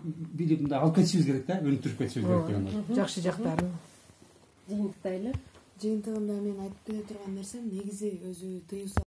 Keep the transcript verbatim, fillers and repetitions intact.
билип мындай алып кетишибиз керек да, өнүктүрүп кетишибиз керек деген. Жакшы жактарын. Жыйынтыктайлы. Жыйынтыгында мен айтып кете турган нерсем негизи өзү тыюу